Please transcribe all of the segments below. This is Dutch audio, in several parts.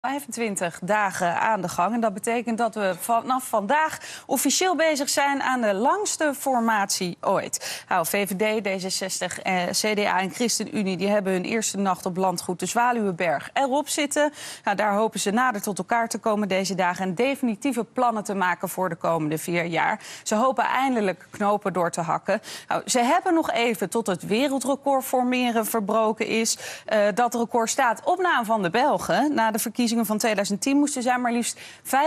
25 dagen aan de gang. En dat betekent dat we vanaf vandaag officieel bezig zijn aan de langste formatie ooit. Nou, VVD, D66, CDA en ChristenUnie die hebben hun eerste nacht op landgoed de Zwaluwenberg erop zitten. Nou, daar hopen ze nader tot elkaar te komen deze dagen en definitieve plannen te maken voor de komende 4 jaar. Ze hopen eindelijk knopen door te hakken. Nou, ze hebben nog even tot het wereldrecord formeren verbroken is. Dat record staat op naam van de Belgen. Na de verkiezingen van 2010 moesten zij maar liefst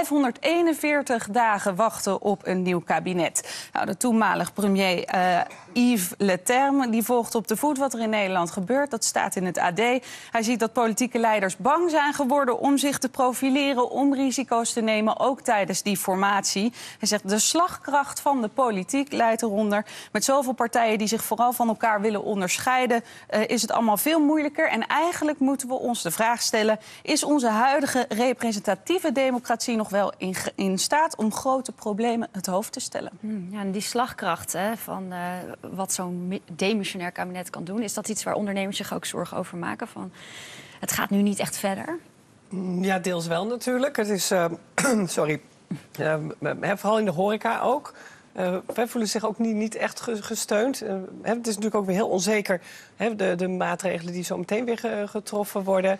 541 dagen wachten op een nieuw kabinet. Nou, de toenmalig premier Yves Leterme die volgt op de voet wat er in Nederland gebeurt. Dat staat in het AD. Hij ziet dat politieke leiders bang zijn geworden om zich te profileren, om risico's te nemen, ook tijdens die formatie. Hij zegt de slagkracht van de politiek leidt eronder. Met zoveel partijen die zich vooral van elkaar willen onderscheiden, is het allemaal veel moeilijker. En eigenlijk moeten we ons de vraag stellen, is onze huidige representatieve democratie nog wel in staat om grote problemen het hoofd te stellen? Ja, en die slagkracht van wat zo'n demissionair kabinet kan doen, is dat iets waar ondernemers zich ook zorgen over maken? Van, het gaat nu niet echt verder? Ja, deels wel natuurlijk. Het is, sorry, vooral in de horeca ook. Wij voelen zich ook niet echt gesteund. Het is natuurlijk ook weer heel onzeker, de maatregelen die zo meteen weer getroffen worden.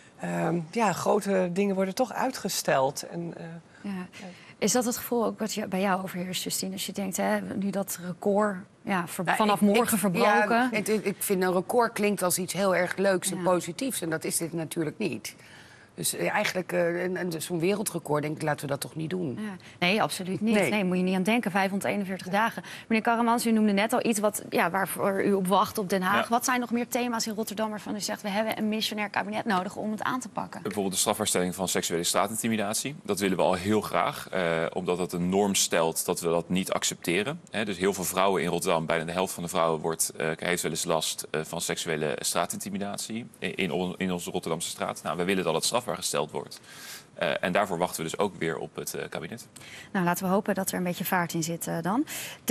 Grote dingen worden toch uitgesteld. Is dat het gevoel ook wat bij jou overheerst, Justine? Als je denkt, nu dat record vanaf morgen verbroken. Ja, ik vind een record klinkt als iets heel erg leuks en positiefs. En dat is dit natuurlijk niet. Dus eigenlijk, zo'n wereldrecord, denk ik, laten we dat toch niet doen? Ja. Nee, absoluut niet. Nee, moet je niet aan denken. 541 dagen. Meneer Karremans, u noemde net al iets waarvoor u op wacht op Den Haag. Ja. Wat zijn nog meer thema's in Rotterdam waarvan u zegt, we hebben een missionair kabinet nodig om het aan te pakken? Bijvoorbeeld de strafbaarstelling van seksuele straatintimidatie. Dat willen we al heel graag, omdat dat een norm stelt dat we dat niet accepteren. Dus heel veel vrouwen in Rotterdam, bijna de helft van de vrouwen heeft wel eens last van seksuele straatintimidatie in onze Rotterdamse straat. Nou, we willen dat het strafbaar gesteld wordt. En daarvoor wachten we dus ook weer op het kabinet. Nou, laten we hopen dat er een beetje vaart in zit dan.